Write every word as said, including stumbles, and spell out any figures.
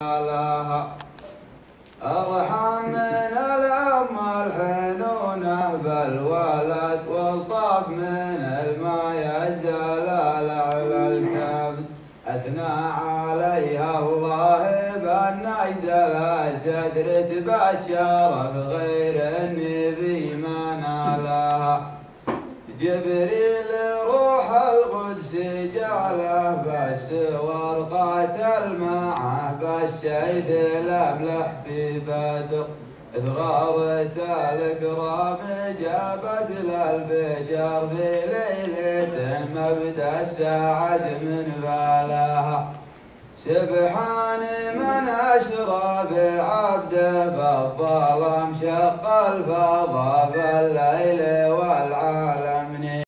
لها ارحم من الام الحنونه بالولد والطف من الماء الزلال على الكبد اثنى عليها الله بالنجد الاسد رتبه شرف غير النبي ما نالها جبريل روح القدس جاله بالسور قاتل معه بالسيف الاملح في بدر اذ غارت الاكرام جابت للبشر في ليله مبدا السعد من بالها سبحان من أسرى بعبده بالظلام شق الفضاء بالليل والعالم